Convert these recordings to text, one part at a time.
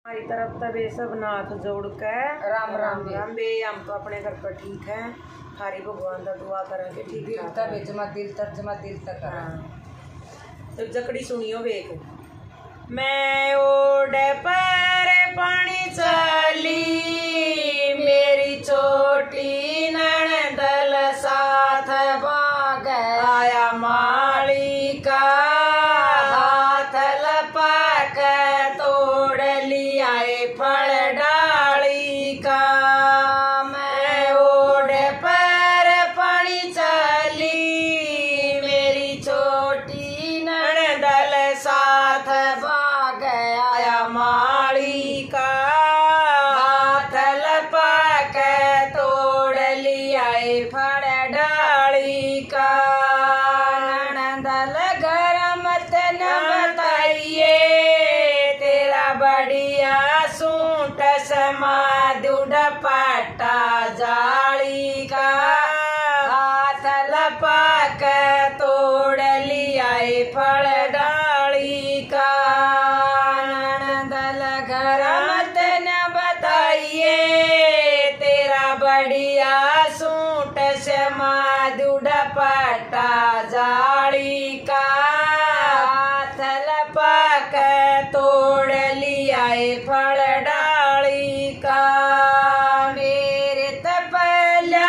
हमारी तरफ तबे सब नाथ जोड़ के राम राम राम बे। हम तो अपने घर पर ठीक है, थारी भगवान का दुआ करेंगे ठीक दिल तक जमा दिल तक तो जकड़ी सुनियो बेक। मैं ओढ़े पर पानी चली, मेरी छोटी ननदल साथ भाग आया माली का हाथ लपक तोड़ लिया फल डाली का। मैं ओढ़े पर पानी चली, मेरी छोटी ननदल साथ भाग आया माली का हाथ लपक तोड़ लिया फल डाली का। ननदल गरम तन बताइए, तेरा बढ़िया सूट समा दुड पट्टा जाली का हाथ लपक तोड़ लिया फल डाली का। ननदल गरम तन बताइए, तेरा बढ़िया सूट समा दुड पट्टा जाली का हाथ लपक तोड़ लिया फल डाली का। मेरे तपल्या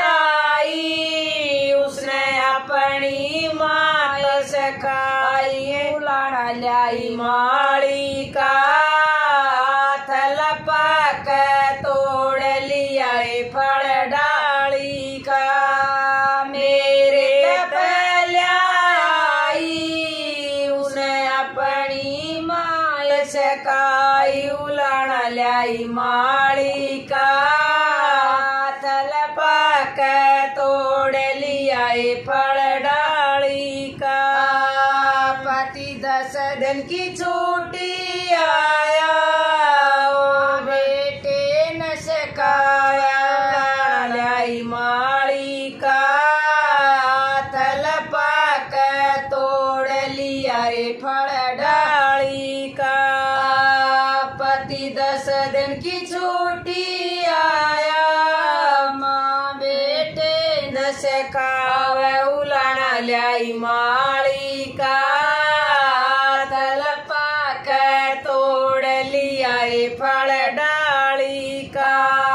आई, उसने अपनी मात सखाई बुलाना लाई माली का हाथ लपक तोड़ लिया फल डाली का। मेरे तपल्या आई, उसने अपनी माय सकाई उलाना लाई माली का हाथ लपक तोड़ लिया फल डाली का। पति 10 दिन की छुट्टी आया, ओ बेटे न सकाया लाई माली का हाथ लपक तोड़ लिया फल डाली का। पति 10 दिन की छुट्टी आया, माँ बेटे न सकावे उलाना लाई माली का हाथ लपक तोड़ लिया फल डाली का।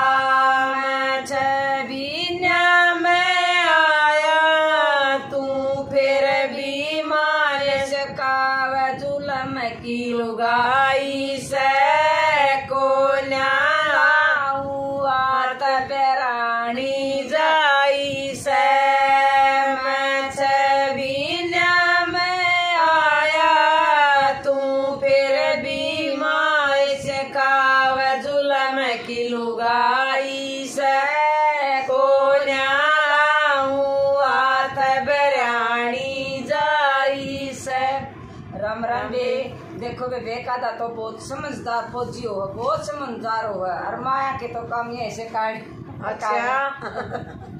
छबीना में आया, तू फिर भी मार सकावे जुलम की लुगाई से को बेरानी जाई से। मैं छबीना में आया, तू फिर भी माय सकाव जुलम की लुगाई से को बेरानी जाई से। राम राम बे। देखो बे बेका था तो बहुत समझदार फौजी हो, बहुत समझदार हो और माया के तो काम ये ऐसे काट। अच्छा